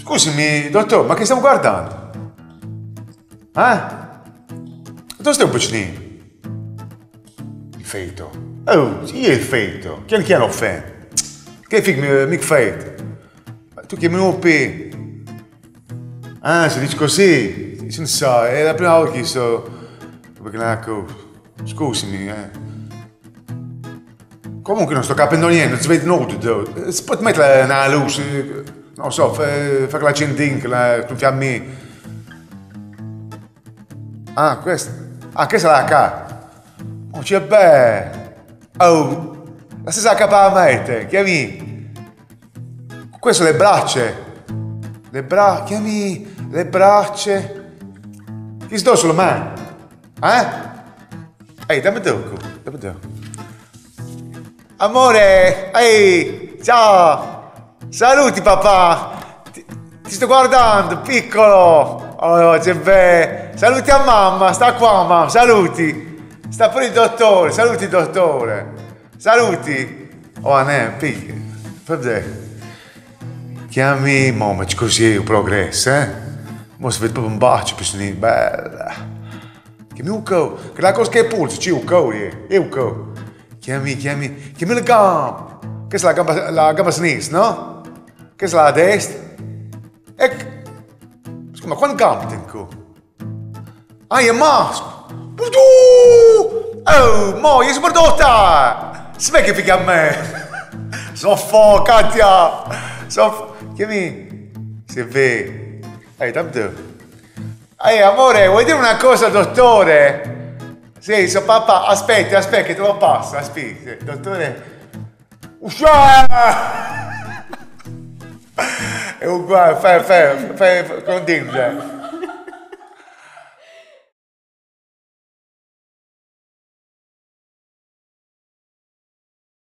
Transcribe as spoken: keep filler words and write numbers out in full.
Scusami, dottore, ma che stiamo guardando? Eh? Dove stai un pocinino? Il feto. Oh, sì, è il feto. Chi chi hanno fatto? Che figlio mica feto? Tu chiami un P. Ah, si dice così? Si non sa, è la prima volta che sto... Perché la cosa... Scusami, eh. Comunque non sto capendo niente, non si vede nulla. Si può mettere una luce, non so, fare la accendina, con fiamme. Ah, questa? Ah, questa è la K. Oh, c'è bello. Oh, la stessa K a mette, chiami. Queste sono le braccia. Le braccia, chiami le braccia. Chi sto sulla mano? Eh? Ehi, dammi tocco, dammi tocco. Amore, ehi, ciao, saluti papà, ti, ti sto guardando, piccolo, oh, c'è bello, saluti a mamma, sta qua mamma, saluti, sta pure il dottore, saluti il dottore, saluti, oh Anè, piccolo, vabbè, chiami mamma, così è un progresso, eh, mo si vede proprio un bacio, più bella, chiami un co, che la cosa che è pulso, c'è un co, è un co. Chiami, chiami, chiami la gamba. Questa è la gamba, la gamba sinistra, no? Questa è la destra. Ecco. Scusa, ma quante gambe ti co? Ah, è maschio. Oh, mo, io sono prodotta. Si vede che figa a me. Soffoca, Katia. Soff... Chiami. Si vede. Ehi, tanto. Ehi, amore, vuoi dire una cosa, dottore? Sì, so papà, aspetta, aspetta che te lo passo, aspetta, dottore. Uscia! È uguale, fai, fai, fai, continua.